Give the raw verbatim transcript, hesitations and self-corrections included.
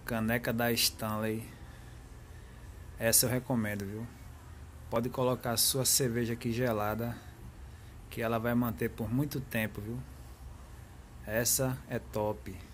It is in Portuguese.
Caneca da Stanley. Essa eu recomendo, viu? Pode colocar sua cerveja aqui gelada, que ela vai manter por muito tempo, viu? Essa é top.